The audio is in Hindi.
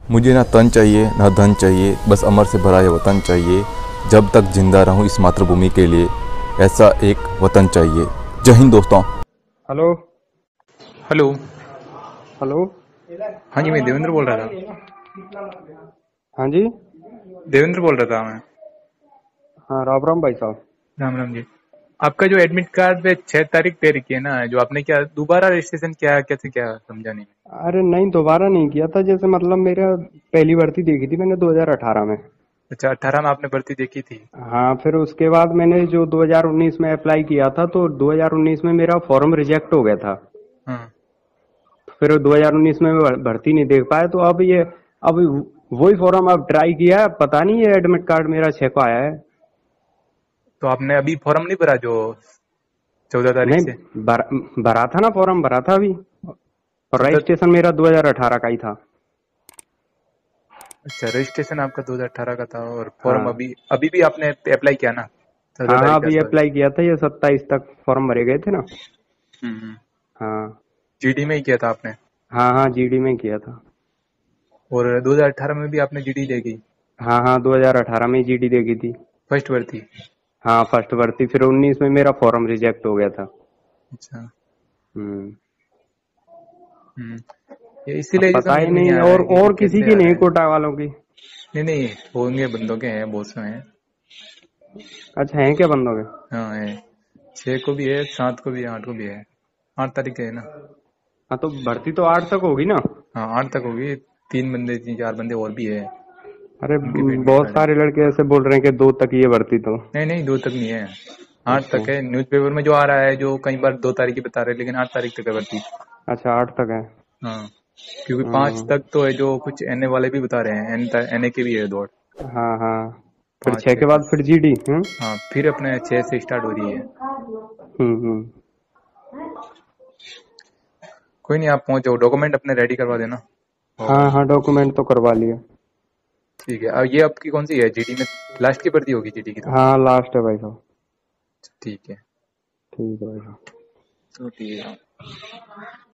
मुझे ना तन चाहिए ना धन चाहिए, बस अमर से भरा ये वतन चाहिए। जब तक जिंदा रहूं इस मातृभूमि के लिए, ऐसा एक वतन चाहिए। जय हिंद दोस्तों। हेलो। हेलो। हेलो। हाँ जी, मैं देवेंद्र बोल रहा था। हाँ जी। देवेंद्र बोल रहा था मैं। हाँ, राम राम भाई साहब। राम राम जी। आपका जो एडमिट कार्ड पे 6 तारीख पे रखी है ना, जो आपने क्या दोबारा रजिस्ट्रेशन किया, कैसे क्या समझा नहीं। अरे नहीं, दोबारा नहीं किया था। जैसे मतलब मेरा पहली भर्ती देखी थी मैंने 2018 में। अच्छा, 18 में आपने भर्ती देखी थी। हाँ, फिर उसके बाद मैंने जो 2019 में अप्लाई किया था तो 2019 में मेरा फॉर्म रिजेक्ट हो गया था। हाँ, फिर 2019 में मैं भर्ती नहीं देख पाया, तो अब वही फॉर्म अब ट्राई किया है। पता नहीं ये एडमिट कार्ड मेरा 6 को आया है। तो आपने अभी फॉर्म नहीं भरा जो 14 तारीख से? नहीं, भरा था ना, फॉर्म भरा था अभी। और 14। रजिस्ट्रेशन मेरा 2018 का ही था। अच्छा, रजिस्ट्रेशन आपका 2018 का था और फॉर्म हाँ अभी अभी भी आपने अप्लाई किया ना, चौदह हाँ हाँ, तारीख के अभी आसपास? अप्लाई किया था। ये 27 तक फॉर्म भरे गए थे ना। हम्म। हाँ जीडी में ही किया था आपने? हाँ हाँ, जीडी में किया था। और 2018 में भी आपने जीडी देगी? हाँ हाँ, 2018 में जीडी देगी थी। फर्स्ट भर्ती? हाँ, फर्स्ट भर्ती। फिर 19 में मेरा फॉर्म रिजेक्ट हो गया था। अच्छा। हम्म। हम्म। ये अब इसीलिए जो पता समझ ही में नहीं नहीं। आ रहा है कि और किसी कैसे की आ नहीं, रहा है। कोटा वालों की। नहीं नहीं, होंगे, बंदों के हैं, बहुत से हैं। अच्छा, है क्या बंदों के? हाँ है। 6 को भी है, 7 को भी है, 8 को भी है। 8 तारीख के है ना? हाँ, तो भर्ती तो 8 तक होगी ना। हाँ, 8 तक होगी। 3 बंदे, 3 4 बंदे और भी है। अरे, उनके भी एडमिट बहुत कार्ड है। सारे लड़के ऐसे बोल रहे हैं कि 2 तक ही है भर्ती तो। नहीं नहीं, 2 तक नहीं है। 8 अच्छा। तक है। न्यूज़पेपर में जो आ रहा है, जो कई बार 2 तारीख की बता रहे हैं, लेकिन 8 तारीख तक है भर्ती। अच्छा, 8 तक है। हाँ, क्योंकि 5 हम्म। तक तो है, जो कुछ एनए वाले भी बता रहे हैं। एनए की भी है दौड़। हाँ हाँ। फिर 5 6 6 के बाद तक। फिर जीडी। हाँ, फिर अपने 6 से स्टार्ट हो रही है। हम्म। कोई नहीं, आप पहुंच जाओ, डॉक्यूमेंट अपने रेडी करवा देना। हाँ और हाँ, डॉक्यूमेंट तो करवा लिए। ठीक है। अब ये आपकी कौन सी है जीडी में? लास्ट की भर्ती होगी जीडी की तो? हाँ, लास्ट है भाई साहब। ठीक है। ठीक है भाई साहब। तो ठीक है।